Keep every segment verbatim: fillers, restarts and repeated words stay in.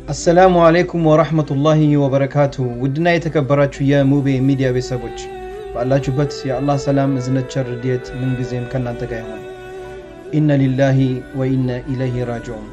السلام عليكم ورحمة الله وبركاته ودنا يتكبراتشو يا موبي ميديا بيسابوش فالله جبت يا الله سلام ازنة شر ديت من قزيم كنا انتقايهم إنا لله وإنا إليه راجعون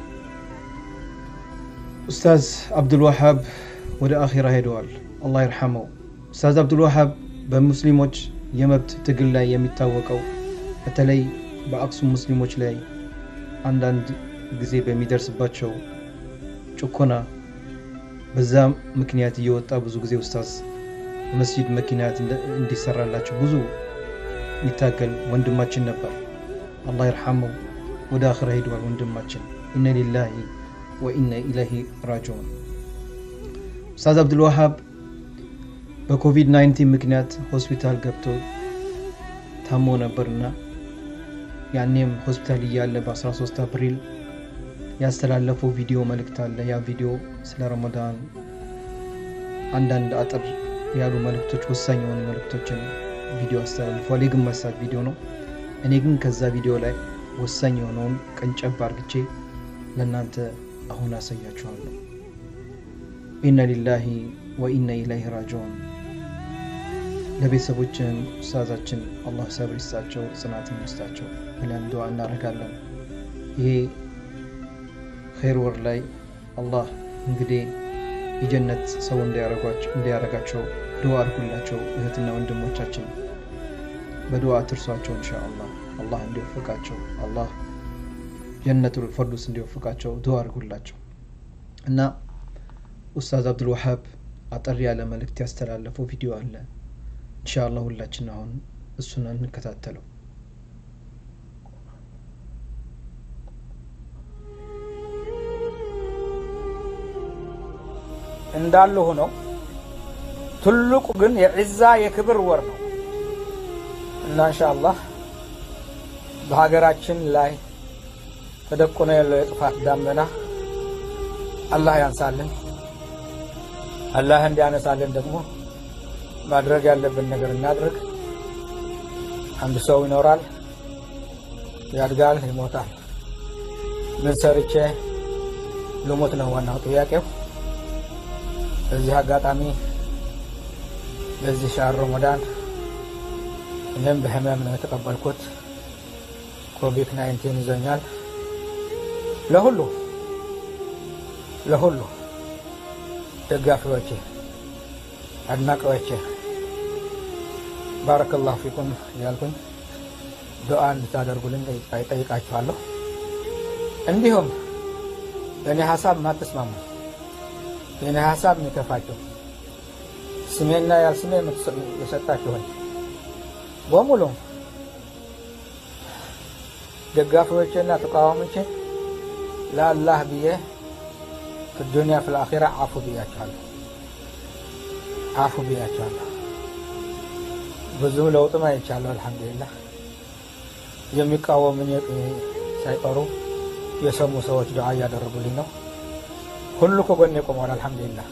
أستاذ عبد الوهاب ودا آخرة هيدوال الله يرحمه أستاذ عبد الوهاب بمسلموش يمبت تقل لا يمتاوكو أتلي بأقصى مسلموش لاي عندند قزيب ميدرس باتشو ጮኮና በዛ ምክንያት እየወጣ ብዙ ጊዜ ኡስታዝ መስጂድ መኪናት እንዲሰራላችሁ ብዙ ይታገል ወንድማችን ነበር አላህ ይርሐመው ወደ አኺራ ሄዷል ወንድማችን ኢነ ሊላሂ ወኢነ ኢለይሂ ራጂዑን ኡስታዝ አብዱል ወሃብ በኮቪድ ናይንቲን ምክንያት ሆስፒታል ገብቶ ታሞ ነበርና ያኔም ሆስፒታል እያለ በ13 አፕሪል ያስተላለፈው ቪዲዮ መልእክት አለ ያ ቪዲዮ ስለ ረመዳን አንዳንድ አጥር ያሉ መልእክቶች ወሳኝ የሆኑ መልእክቶችን ቪዲዮ አስተላልፏል የግማሽ ቪዲዮ ነው እኔ ግን ከዛ ቪዲዮ ላይ ወሳኝ የሆነውን ቀንጨብ አርግቼ ለናንተ አሁን አሳያችኋለሁ ኢነ ሊላሂ ወኢነ ኢለይሂ ራጂዑን ለቤተሰቦችን ኡስታዛችን አላህ ሰብር ይስጣቸው ጽናትን ይስጣቸው ብለን ዱዓ እናደርጋለን ይሄ خير ورلاي الله እንግዲህ የጀነት ሰው እንዲያረጋቸው እንዲያረጋቸው ዱዓ አድርጉላቸው እህትና ወንድሞቻችን በዱዓ ትርሷቸው ኢንሻአላህ አላህ እንዲወፍቃቸው አላህ ጀነቱል ፈርዱስ እንዲወፍቃቸው ዱዓ አድርጉላቸው እና ኡስታዝ አብዱል ወሃብ አጠር ያለ መልእክት ያስተላለፈው ቪዲዮ አለ ኢንሻአላህ ሁላችን አሁን እሱን እንከታተለው እንዳለ ሆኖ ትልቁ ግን የዒዛ የክብር ወር ነው እና ኢንሻአላህ በሀገራችን ላይ ተደቆነ ያለው የጥፋት ዳመና አላህ ያንሳልን አላህ እንዲያነሳልን ደግሞ ማድረግ ያለብን ነገር እናድርግ አንድ ሰው ይኖራል ያድጋል ይሞታል ምን ሰርቼ ልሞት ነው ዋናው ጥያቄው እዚህ አጋጣሚ ለዚህ ሻር ረመዳን እኔም በህመም ነው የተቀበልኩት ኮቪድ ናይንቲን ይዘኛል ለሁሉ ለሁሉ ደጋፊዎቼ አድናቂዎቼ ባረከላሁ ፊኩም ያልኩኝ ዱዓ እንድታደርጉልኝ ጠይቃችኋለሁ እንዲሁም እኔ ሐሳብ ማትስማሙ የኔ ሐሳብ የሚከፋቸው ስሜና ያልስሜ የሰጣችሁ በሙሉ ደጋፊዎችና ተቃዋሚዎች ለአላህ ብዬ في الدنيا في الآخرة عفو بياችኋለሁ عفو بياችኋለሁ ብዙ ለውጥማ ይቻላል አልহামዱሊላህ የሚቃወሙኝ ሳይቀሩ የሰሙ ሰዎች ዱዓ ያደረጉልኝ ነው ሁሉ ከጎኔ ቆመዋል አልহামዱሊላህ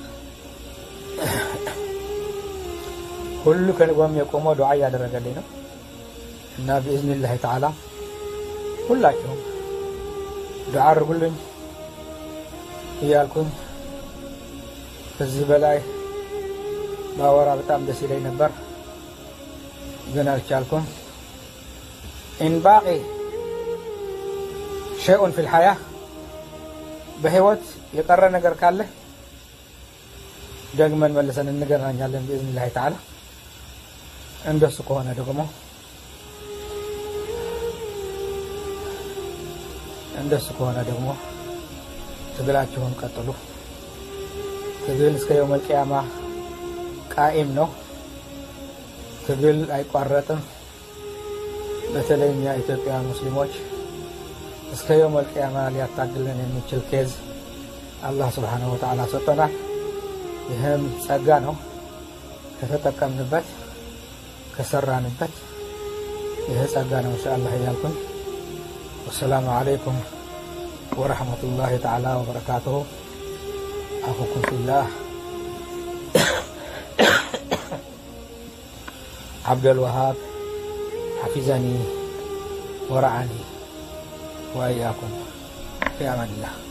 ሁሉ ከጎኔ ቆመው ዱዓ ያደረገልኝ ነው እና በኢዝኒላህ ተዓላ ሁላችሁም ዱዓ አድርጉልኝ እያልኩኝ ከዚህ በላይ ባወራ በጣም ደስ ይለኝ ነበር ግን አልቻልኩም إن باقي شيء في الحياة በህይወት የቀረ ነገር ካለ ደግመን መልሰን እንገናኛለን በኢዝኒላህ ተዓላ እንደሱ ከሆነ ደግሞ እንደሱ ከሆነ ደግሞ ትግላችሁን ቀጥሉ ትግል እስከ የውም القيامة ቃኢም ነው ትግል አይቋረጥም በተለይ የኢትዮጵያ ሙስሊሞች እስከ የውም القيامة ሊያታግለን የሚችል ኬዝ አላህ Subhanahu Wa Ta'ala ሰጥቶናል ይሄም ጸጋ ነው ከተጠቀምንበት ከሰራንበት ይሄ ጸጋ ነው ኢንሻአላህ ያልኩኝ ወሰላሙ አለይኩም ورحمة الله تعالى وبركاته أخوكم في الله عبد الوهاب حفظني ورعاني وإياكم في أمان الله.